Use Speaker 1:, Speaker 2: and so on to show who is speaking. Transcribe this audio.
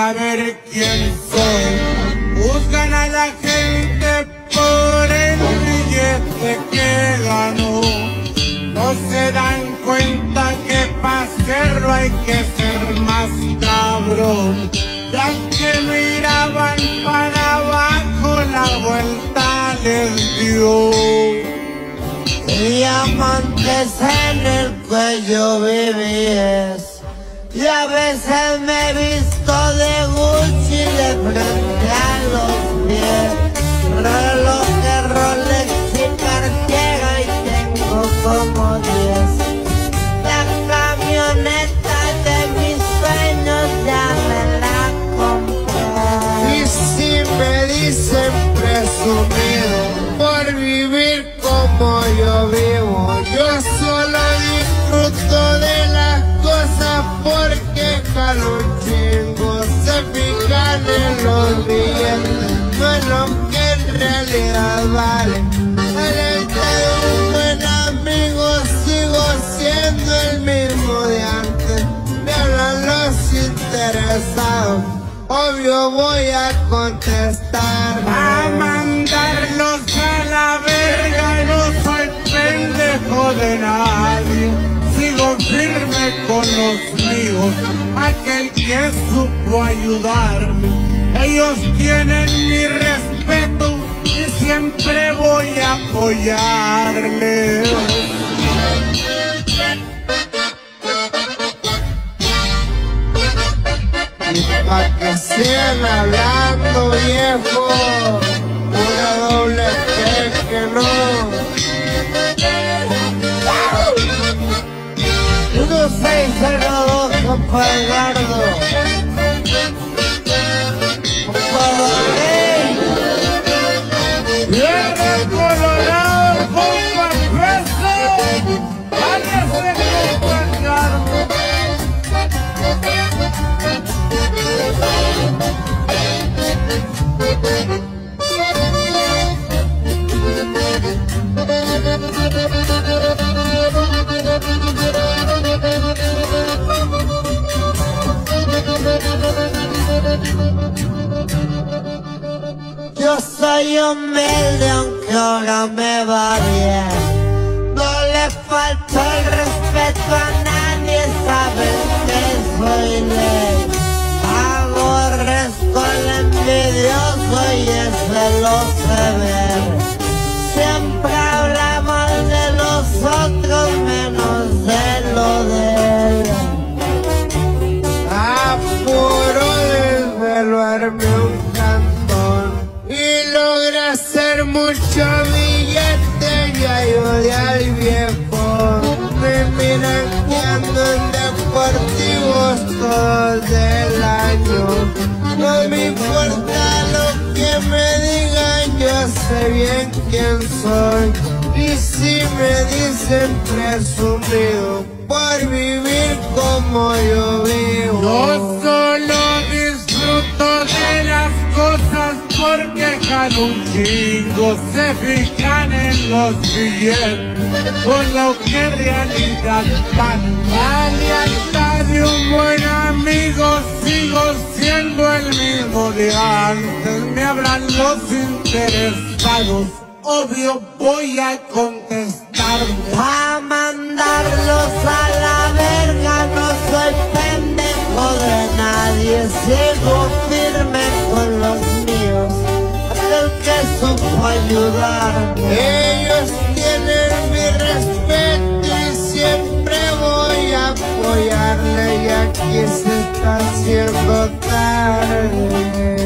Speaker 1: saber quién soy. Buscan a la gente por el billete que ganó. No se dan cuenta que para hacerlo hay que ser más cabrón. Ya que miraban para abajo, la vuelta les dio.
Speaker 2: Diamantes en el cuello vivíes, y a veces me he visto de Gucci de frente a los pies. Relojes Rolex y Cartier y tengo como 10. La camioneta de mis sueños ya me la compré.
Speaker 3: Y si me dicen presumido por vivir como yo vivo, yo solo disfruto de las cosas porque jalo un chingo. Se fijan en los billetes, no en lo que en realidad vale. Delante de un buen amigo sigo siendo el mismo de antes. Me hablan los interesados, obvio voy a contestar.
Speaker 1: A mandarlos a la verga, no soy pendejo de nadie. Sigo firme con los míos, aquel que supo ayudarme. Ellos tienen mi respeto y siempre voy a apoyarles.
Speaker 3: Y pa' que sigan hablando, viejo, una doble que no.
Speaker 2: 1602, compa Edgardo.
Speaker 1: Viernes Colorado, compa Peso. Ándase, compa Edgardo.
Speaker 2: Yo soy humilde aunque ahora me va bien. No le falto el respeto a nadie, sabes que soy ley. Aborrezco al envidioso y ese lo sé ver. Siempre hablamos de los otros menos de lo de él.
Speaker 3: Apuro desvelarme un cantón y logré hacer mucho billete y ayudé al viejo. Me miran que ando en deportivos todos del año. No me importa lo que me digan, yo sé bien quién soy. Y si me dicen presumido por vivir como yo vivo,
Speaker 1: Yo solo disfruto de las cosas porque jalo un chingo. Se fijan en los billetes por lo que en realidad van. La lealtad de un buen amigo, sigo siendo el mismo de antes. Me hablan los interesados, obvio voy a contestar.
Speaker 2: A mandarlos a la verga, no soy pendejo de nadie. Sigo firme con los míos, el que supo ayudarme.
Speaker 3: ellos tienen mi respeto y siempre voy a apoyarle, y aquí se está haciendo tarde.